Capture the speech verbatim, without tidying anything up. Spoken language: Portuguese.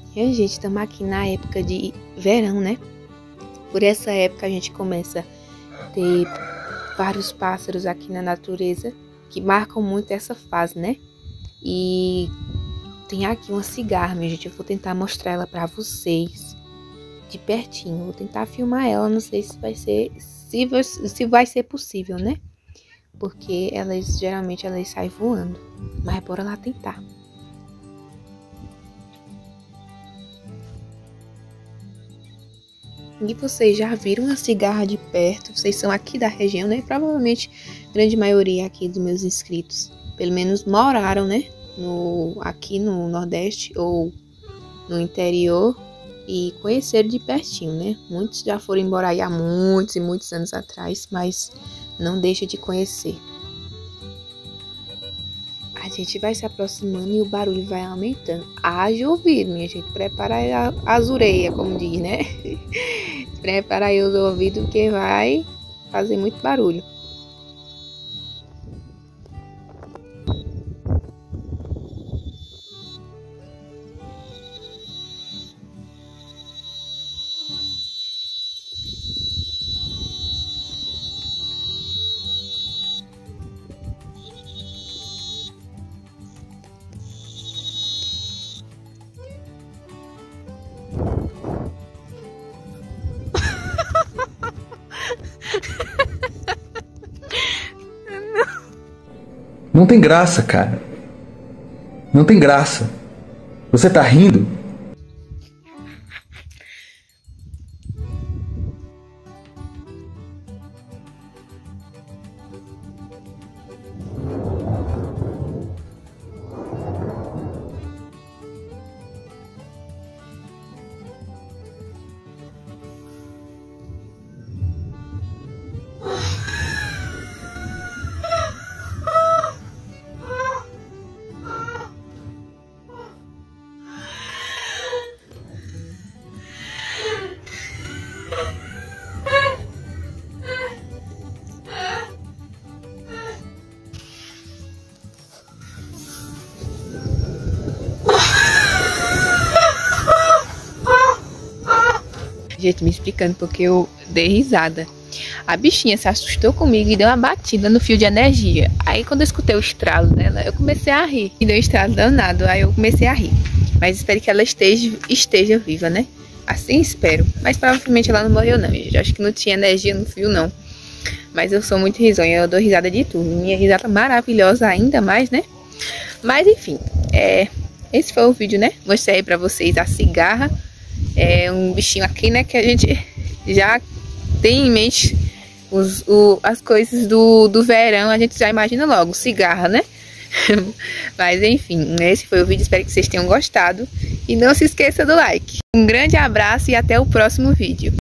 E a gente estamos aqui na época de verão, né? Por essa época a gente começa a ter vários pássaros aqui na natureza que marcam muito essa fase, né? E tem aqui uma cigarra, minha gente. Eu vou tentar mostrar ela pra vocês de pertinho. Vou tentar filmar ela, não sei se vai ser, se vai, se vai ser possível, né? Porque elas geralmente elas saem voando. Mas bora lá tentar. E vocês já viram a cigarra de perto? Vocês são aqui da região, né? Provavelmente a grande maioria aqui dos meus inscritos, pelo menos moraram, né? No, aqui no Nordeste ou no interior e conheceram de pertinho, né? Muitos já foram embora aí há muitos e muitos anos atrás, mas não deixa de conhecer. A gente vai se aproximando e o barulho vai aumentando. Haja ouvido, minha gente. Prepara aí as orelhas, como diz, né? Prepara aí os ouvidos, porque vai fazer muito barulho. Não tem graça, cara. Não tem graça. Você tá rindo? Gente, me explicando porque eu dei risada. A bichinha se assustou comigo e deu uma batida no fio de energia. Aí quando eu escutei o estralo dela, eu comecei a rir. E deu um estralo danado, aí eu comecei a rir. Mas espero que ela esteja, esteja viva, né? Assim espero. Mas provavelmente ela não morreu não, gente. Eu acho que não tinha energia no fio não. Mas eu sou muito risonha, eu dou risada de tudo. Minha risada maravilhosa ainda mais, né? Mas enfim, é... esse foi o vídeo, né? Mostrei aí pra vocês a cigarra. É um bichinho aqui, né, que a gente já tem em mente os, o, as coisas do, do verão, a gente já imagina logo, cigarra, né? Mas enfim, esse foi o vídeo, espero que vocês tenham gostado e não se esqueça do like. Um grande abraço e até o próximo vídeo.